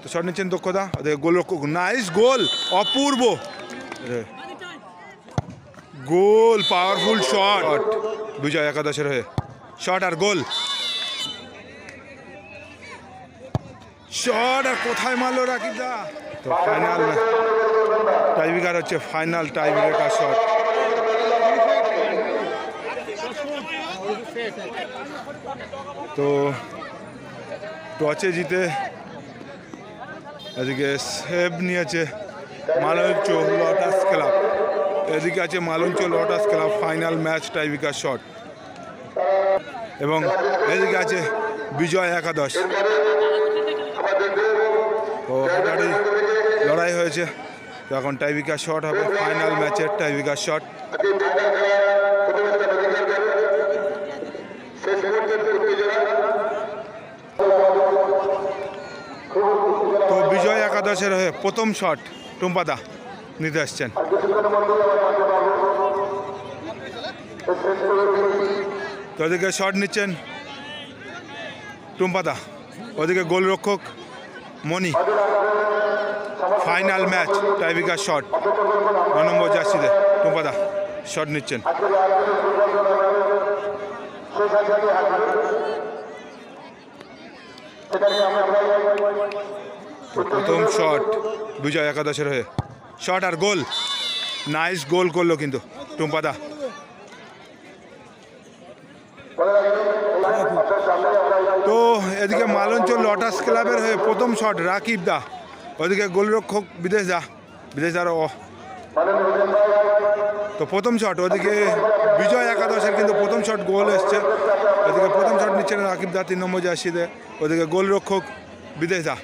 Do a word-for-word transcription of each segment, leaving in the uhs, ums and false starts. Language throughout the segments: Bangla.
তো শট নিচ্ছেন দক্ষতা, ওদের গোলরক্ষক, নাইস গোল, অপূর্ব গোল, পাওয়ারফুল শট বিজয় একাদশের হয়ে, শট আর গোল, শট আর কোথায় মারলো রাকিব দা। তো ফাইনাল টাইব্রেকার হচ্ছে, ফাইনাল টাইব্রেকার শট। তো টসে জিতে এদিকে সেভ নিয়েছে মালঞ্চ লটাস ক্লাব, এদিকে আছে Malancha Lotus club. Final match tiebreaker shot, এবং এদিকে আছে বিজয় একাদশ। তো হাডাহাডি লড়াই হয়েছে, তো এখন টাইব্রেকার শট হবে, ফাইনাল ম্যাচের টাইব্রেকার শট। তো বিজয় একাদশের হয়ে প্রথম শট টুম্পাদা নিতে আসছেন। তো ওদিকে শট নিচ্ছেন টুম্পাদা, ওদিকে গোলরক্ষক Moni. Final match tiebreaker shot, ন নম্বর জার্সিতে টুম্পাদা শট নিচ্ছেন। প্রথম শট বিজয় একাদশের হয়ে, শট আর গোল, নাইস গোল করলো কিন্তু টুম্পাদা। তো এদিকে মালঞ্চ লটাস ক্লাবের হয়ে প্রথম শট রাকিব দা, ওদিকে গোলরক্ষক বিদেশ দা, বিদেশ দার ও। তো প্রথম শট ওদিকে বিজয় একাদশের কিন্তু প্রথম শট গোল এসছে, ওদিকে প্রথম শট নিচ্ছেন রাকিব দা তিন নম্বর জার্সিতে, ওদিকে গোলরক্ষক বিদেশ দা।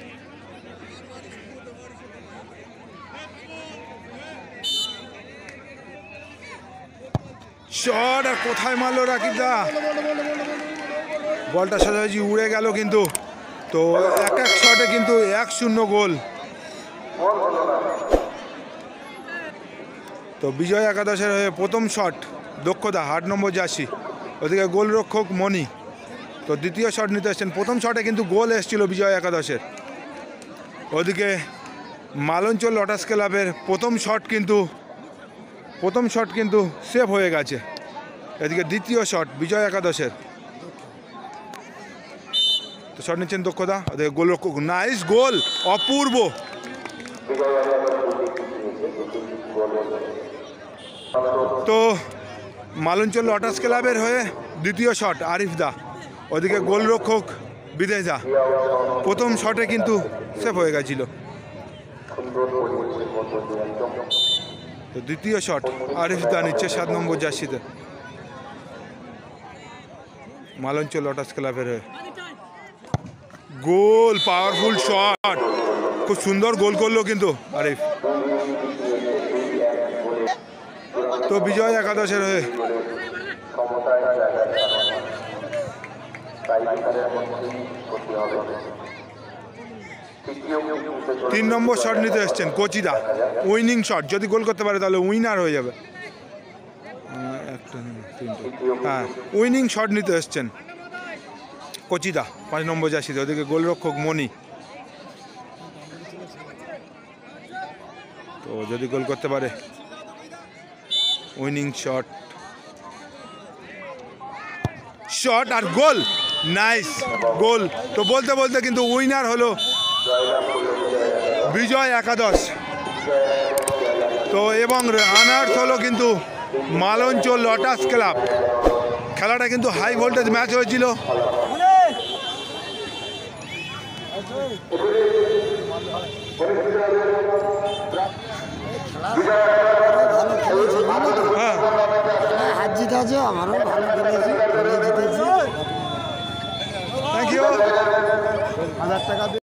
শট আর কোথায় মারলো রাকিব দা, বলটা সোজাসুজি উড়ে গেল কিন্তু। তো এক এক শটে কিন্তু এক শূন্য গোল। তো বিজয় একাদশের হয়ে প্রথম শট দক্ষতা, আট নম্বর জার্সি, ওদিকে গোলরক্ষক মনি। তো দ্বিতীয় শট নিতে এসছেন, প্রথম শটে কিন্তু গোল এসেছিল বিজয় একাদশের। ওদিকে মালঞ্চ লটাস ক্লাবের প্রথম শট কিন্তু প্রথম শট কিন্তু সেভ হয়ে গেছে। এদিকে দ্বিতীয় শট বিজয় একাদশের, তো শট নিচ্ছেন দক্ষতা, ওদিকে গোলরক্ষক, নাইস গোল, অপূর্ব। তো মালঞ্চ লটাস ক্লাবের হয়ে দ্বিতীয় শট আরিফ দা, ওদিকে গোলরক্ষক বিদেশ দা। প্রথম শটে কিন্তু সেভ হয়ে গেছিল। তো দ্বিতীয় শট আরিফ দা নিচ্ছে সাত নম্বর জার্সিতে, মালঞ্চ লটাস ক্লাবের হয়ে। গোল, পাওয়ারফুল শট, খুব সুন্দর গোল করলো কিন্তু আরিফ। তো বিজয় একাদশের হয়ে তিন নম্বর শট নিতে এসছেন কোচিদা, উইনিং শট, যদি গোল করতে পারে তাহলে উইনার হয়ে যাবে। একটা হ্যাঁ, উইনিং শট নিতে এসছেন কোচিদা পাঁচ নম্বর জার্সিতে, ওদিকে গোলরক্ষক মনি। তো যদি গোল করতে পারে উইনিং শট, শট আর গোল, নাইস গোল। তো বলতে বলতে কিন্তু উইনার হলো বিজয় একাদশ। তো এবং রানার্স হলো কিন্তু মালঞ্চ লটাস ক্লাব। খেলাটা কিন্তু হাই ভোল্টেজ ম্যাচ হয়েছিল। হ্যাঁ, হাত জিতে আছে, আমারও ভালো খেলেছি, জিতেছি। Thank you. হাজার টাকা